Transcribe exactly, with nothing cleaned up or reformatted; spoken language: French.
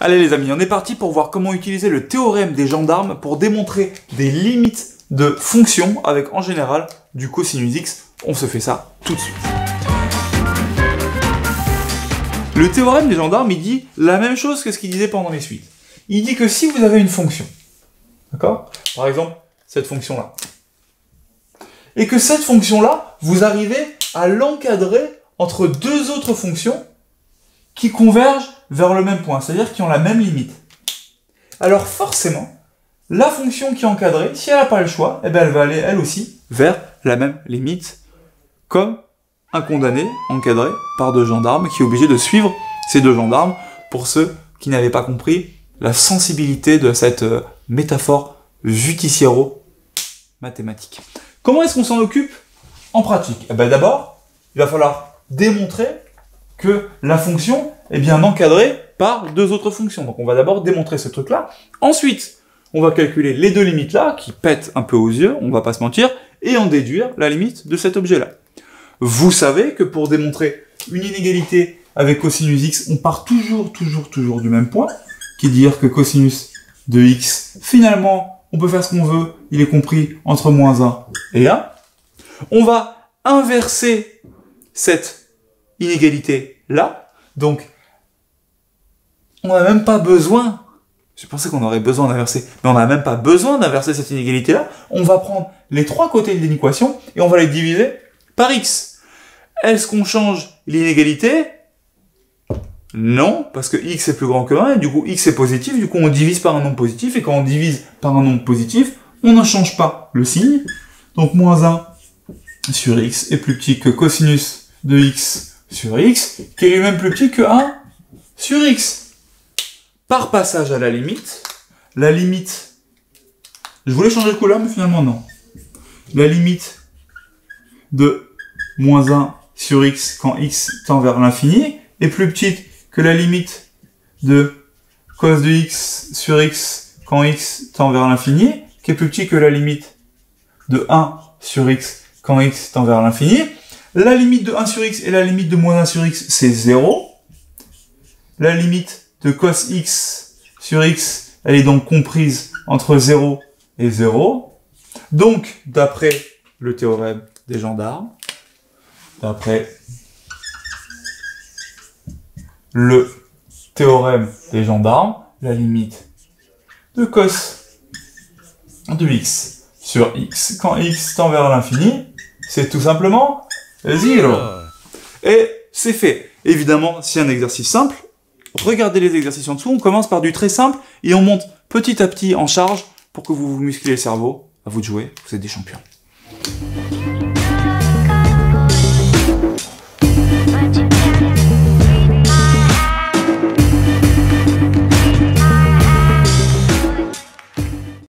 Allez les amis, on est parti pour voir comment utiliser le théorème des gendarmes pour démontrer des limites de fonctions avec en général du cosinus x. On se fait ça tout de suite. Le théorème des gendarmes, il dit la même chose que ce qu'il disait pendant les suites. Il dit que si vous avez une fonction, d'accord? Par exemple, cette fonction-là. Et que cette fonction-là, vous arrivez à l'encadrer entre deux autres fonctions qui convergent vers le même point, c'est-à-dire qui ont la même limite. Alors forcément, la fonction qui est encadrée, si elle n'a pas le choix, eh bien elle va aller elle aussi vers la même limite, comme un condamné encadré par deux gendarmes qui est obligé de suivre ces deux gendarmes, pour ceux qui n'avaient pas compris la sensibilité de cette euh, métaphore judiciairo-mathématique. Comment est-ce qu'on s'en occupe en pratique? Eh bien d'abord, il va falloir démontrer que la fonction est bien encadrée par deux autres fonctions. Donc on va d'abord démontrer ce truc-là. Ensuite, on va calculer les deux limites-là, qui pètent un peu aux yeux, on va pas se mentir, et en déduire la limite de cet objet-là. Vous savez que pour démontrer une inégalité avec cosinus x, on part toujours, toujours, toujours du même point, qui est de dire que cosinus de x, finalement, on peut faire ce qu'on veut, il est compris entre moins un et un. On va inverser cette inégalité-là, donc on n'a même pas besoin, je pensais qu'on aurait besoin d'inverser, mais on n'a même pas besoin d'inverser cette inégalité-là, on va prendre les trois côtés de l'équation et on va les diviser par x. Est-ce qu'on change l'inégalité? Non, parce que x est plus grand que un, et du coup x est positif, du coup on divise par un nombre positif, et quand on divise par un nombre positif, on ne change pas le signe, donc moins un sur x est plus petit que cosinus de x sur x, qui est lui-même plus petit que un sur x. Par passage à la limite, la limite, je voulais changer de couleur, mais finalement non. La limite de moins un sur x quand x tend vers l'infini est plus petite que la limite de cos de x sur x quand x tend vers l'infini, qui est plus petit que la limite de un sur x quand x tend vers l'infini. La limite de un sur x et la limite de moins un sur x, c'est zéro. La limite de cos x sur x, elle est donc comprise entre zéro et zéro. Donc, d'après le théorème des gendarmes, d'après le théorème des gendarmes, la limite de cos de x sur x quand x tend vers l'infini, c'est tout simplement zéro. Et c'est fait. Évidemment, c'est un exercice simple. Regardez les exercices en dessous. On commence par du très simple et on monte petit à petit en charge pour que vous vous musclez le cerveau. À vous de jouer. Vous êtes des champions.